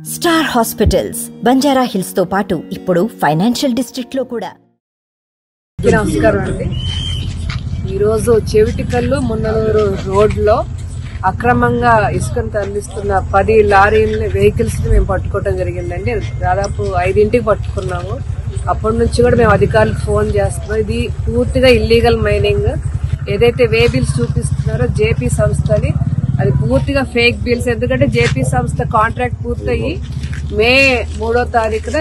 Star hospitals Banjara hills తో పాటు ఇప్పుడు ఫైనాన్షియల్ డిస్ట్రిక్ట్ లో కూడా. నమస్కారం అండి. ఈరోజు చెవిటికల్లు మున్నలూరు రోడ్లో అక్రమంగా ఇసుకను తరలిస్తున్న 10 లారీల వెహికల్స్ ని మేము పట్టుకోవడం జరిగిందండి. దాదాపు 5ంటికి పట్టుకున్నాము. అప్పటి నుంచి కూడా మేము అధికారులకు ఫోన్ చేస్తున్నాం. ఇది పూర్తిగా ఇల్లీగల్ మైనింగ్. ఏదైతే వే బిల్స్ చూపిస్తున్నారో జేపీ సంస్థది, అది పూర్తిగా ఫేక్ బిల్స్. ఎందుకంటే జేపీ సంస్థ కాంట్రాక్ట్ పూర్తయి మే 3వ తారీఖున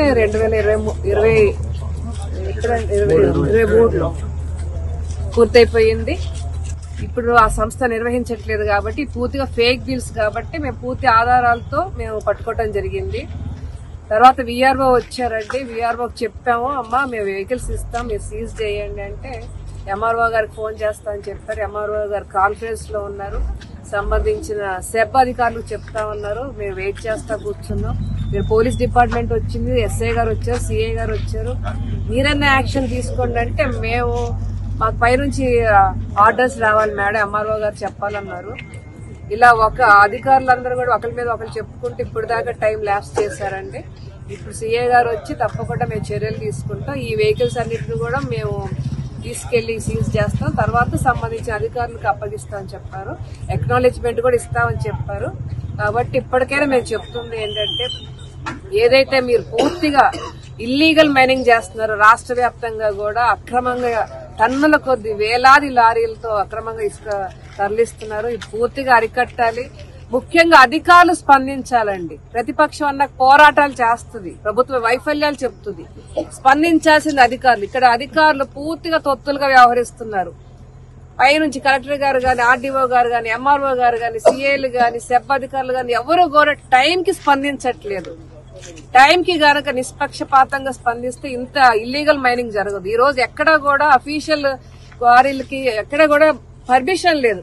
2023లో పూర్తయిపోయింది. ఇప్పుడు ఆ సంస్థ నిర్వహించట్లేదు కాబట్టి పూర్తిగా ఫేక్ బిల్స్ కాబట్టి మేము పూర్తి ఆధారాలతో మేము పట్టుకోవడం జరిగింది. తర్వాత విఆర్ఓ వచ్చారండి. విఆర్ఓకి చెప్పాము, అమ్మా మేము వెహికల్స్ ఇస్తాం, మీరు సీజ్ చేయండి అంటే ఎంఆర్ఓ గారికి ఫోన్ చేస్తా అని చెప్పారు. ఎంఆర్ఓ గారు కాన్ఫరెన్స్ లో ఉన్నారు. సంబంధించిన సెబ్ అధికారులకు చెప్తా ఉన్నారు. మేము వెయిట్ చేస్తా కూర్చున్నాం. మీరు పోలీస్ డిపార్ట్మెంట్ వచ్చింది, ఎస్ఐ గారు వచ్చారు, సిఐ గారు వచ్చారు, మీరన్నా యాక్షన్ తీసుకోండి అంటే మేము మాకు పైనుంచి ఆర్డర్స్ రావాలి మేడం, ఎంఆర్ఓ గారు చెప్పాలన్నారు. ఇలా ఒక అధికారులందరూ కూడా ఒకరి మీద ఒకరు చెప్పుకుంటూ ఇప్పుడు దాకా టైం ల్యాప్స్ చేశారండి. ఇప్పుడు సిఐ గారు వచ్చి తప్పకుండా మేము చర్యలు తీసుకుంటాం. ఈ వెహికల్స్ అన్నిటిని కూడా మేము తీసుకెళ్లి సీజ్ చేస్తాం. తర్వాత సంబంధించిన అధికారులకు అప్పగిస్తామని చెప్పారు. ఎక్నాలెడ్జ్మెంట్ కూడా ఇస్తామని చెప్పారు. కాబట్టి ఇప్పటికైనా మేము చెప్తుంది ఏంటంటే, ఏదైతే మీరు పూర్తిగా ఇల్లీగల్ మైనింగ్ చేస్తున్నారో రాష్ట్ర వ్యాప్తంగా కూడా అక్రమంగా టన్నుల కొద్ది వేలాది లారీలతో అక్రమంగా ఇసుక తరలిస్తున్నారు. ఇది పూర్తిగా అరికట్టాలి. ముఖ్యంగా అధికారులు స్పందించాలండి. ప్రతిపక్షం అన్న పోరాటాలు చేస్తుంది, ప్రభుత్వ వైఫల్యాలు చెప్తుంది. స్పందించాల్సింది అధికారులు. ఇక్కడ అధికారులు పూర్తిగా తొత్తులుగా వ్యవహరిస్తున్నారు. పైనుంచి కలెక్టర్ గారు గాని, ఆర్డీఓ గారు గాని, ఎంఆర్ఓ గారు గాని, సిఐలు గాని, సెబ్ అధికారులు గాని ఎవరు కూడా టైంకి స్పందించట్లేదు. టైంకి గనక నిష్పక్షపాతంగా స్పందిస్తే ఇంత ఇల్లీగల్ మైనింగ్ జరగదు. ఈ రోజు ఎక్కడ కూడా అఫీషియల్ క్వారీలకి ఎక్కడ కూడా పర్మిషన్ లేదు.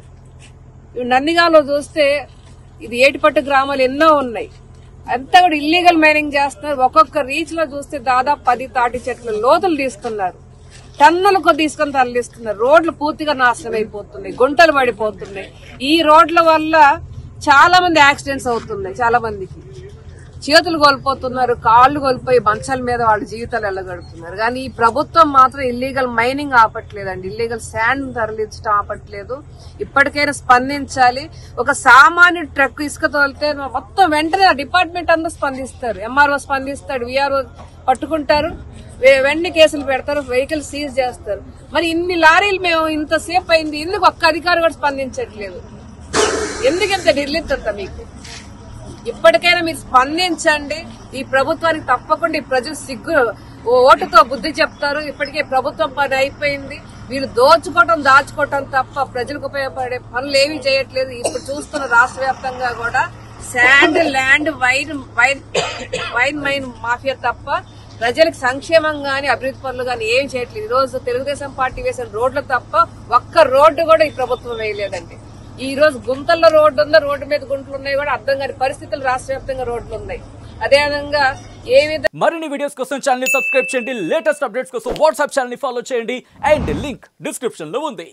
నందిగాలో చూస్తే ఇది ఏటిపట్టు గ్రామాలు ఎన్నో ఉన్నాయి, అంతా కూడా ఇల్లీగల్ మైనింగ్ చేస్తున్నారు. ఒక్కొక్క రీచ్ లో చూస్తే దాదాపు 10 తాటి చెట్ల లోతులు తీస్తున్నారు, టన్నుల కొద్ది తీసుకొని తరలిస్తున్నారు. రోడ్లు పూర్తిగా నాశనం అయిపోతున్నాయి, గుంటలు పడిపోతున్నాయి. ఈ రోడ్ల వల్ల చాలా మంది యాక్సిడెంట్స్ అవుతున్నాయి. చాలా మందికి చేతులు కోల్పోతున్నారు, కాళ్లు కోల్పోయి మంచాల మీద వాళ్ళ జీవితాలు వెళ్ళగడుతున్నారు. కానీ ఈ ప్రభుత్వం మాత్రం ఇల్లీగల్ మైనింగ్ ఆపట్లేదండి, ఇల్లీగల్ శాండ్ తరలించడం ఆపట్లేదు. ఇప్పటికైనా స్పందించాలి. ఒక సామాన్య ట్రక్ ఇసుక తోలితే మొత్తం వెంటనే డిపార్ట్మెంట్ అంతా స్పందిస్తారు. ఎంఆర్ఓ స్పందిస్తాడు, విఆర్ఓ పట్టుకుంటారు, వెంటనే కేసులు పెడతారు, వెహికల్ సీజ్ చేస్తారు. మరి ఇన్ని లారీలు మేము ఇంతసేపు అయింది, ఎందుకు ఒక్క అధికారి కూడా స్పందించట్లేదు? ఎందుకంత నిర్లిప్తత మీకు? ఇప్పటికైనా మీరు స్పందించండి. ఈ ప్రభుత్వానికి తప్పకుండా ఈ ప్రజలు ఓటుతో బుద్ధి చెప్తారు. ఇప్పటికే ప్రభుత్వం పని అయిపోయింది. వీళ్ళు దాచుకోవటం తప్ప ప్రజలకు ఉపయోగపడే పనులు ఏమీ చేయట్లేదు. ఇప్పుడు చూస్తున్న రాష్ట్ర వ్యాప్తంగా కూడా sand, land, wine mine mafia తప్ప ప్రజలకు సంక్షేమం గాని అభివృద్ధి పనులు గాని ఏం చేయట్లేదు. ఈ రోజు తెలుగుదేశం పార్టీ వేసిన రోడ్లు తప్ప ఒక్క రోడ్డు కూడా ఈ ప్రభుత్వం వేయలేదండి. ఈ రోజు గుంతల్లో రోడ్డు ఉందా, రోడ్డు మీద గుంటలు ఉన్నాయి కూడా అర్థం కాని పరిస్థితులు రాష్ట్ర వ్యాప్తంగా రోడ్లు ఉన్నాయి. అదేవిధంగా మరిన్ని వీడియోస్ కోసం ఛానల్ ని సబ్స్క్రైబ్ చేయండి. లేటెస్ట్ అప్డేట్స్ కోసం వాట్సాప్ ఛానల్ ని ఫాలో చేయండి. అండ్ లింక్ డిస్క్రిప్షన్ లో ఉంది.